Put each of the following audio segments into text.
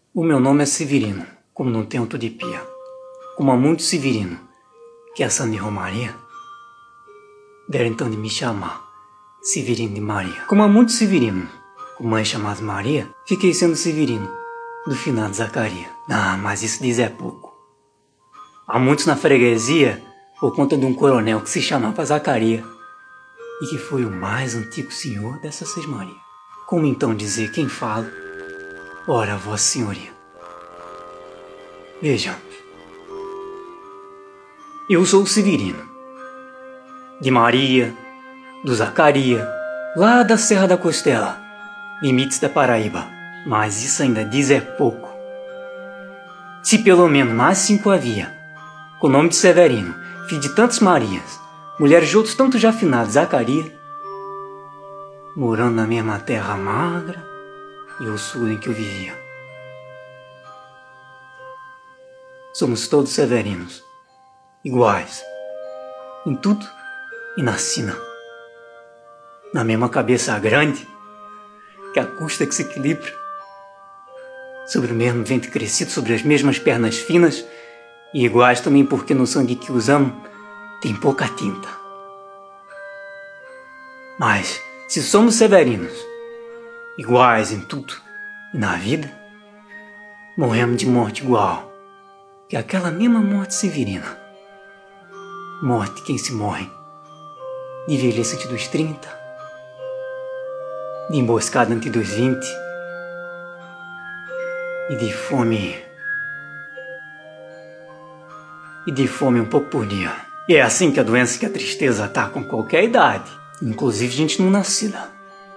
O meu nome é Severino, como não tem outro de pia. Como há muito Severino, que é santo de Romaria, deram então de me chamar Severino de Maria. Como há muito Severino, com mãe chamada Maria, fiquei sendo Severino, do finado Zacarias. Ah, mas isso diz é pouco. Há muitos na freguesia, por conta de um coronel que se chamava Zacarias, e que foi o mais antigo senhor dessa Sesmaria. Como então dizer quem fala? Ora, Vossa Senhoria. Vejam, eu sou o Severino, de Maria, do Zacarias, lá da Serra da Costela, limites da Paraíba. Mas isso ainda diz é pouco. Se pelo menos mais 5 havia, com o nome de Severino, filho de tantas Marias, mulheres de outros tantos já finados Zacarias, morando na mesma terra magra e ossuda em que eu vivia. Somos todos severinos, iguais, em tudo e na sina. Na mesma cabeça grande, que a custa que se equilibra, sobre o mesmo ventre crescido, sobre as mesmas pernas finas, e iguais também porque no sangue que usamos tem pouca tinta. Mas, se somos severinos, iguais em tudo e na vida, morremos de morte igual, que é aquela mesma morte severina. Morte de quem se morre, de velhice antes dos 30, de emboscada antes dos 20, e de fome um pouco por dia. E é assim que a doença e que a tristeza atacam qualquer idade, inclusive gente não nascida.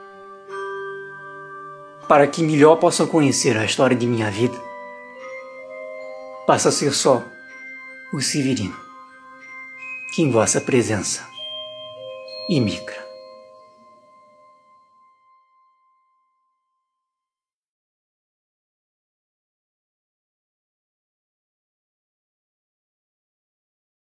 Para que melhor possam conhecer a história de minha vida, passa a ser só o Severino, que em vossa presença imicra.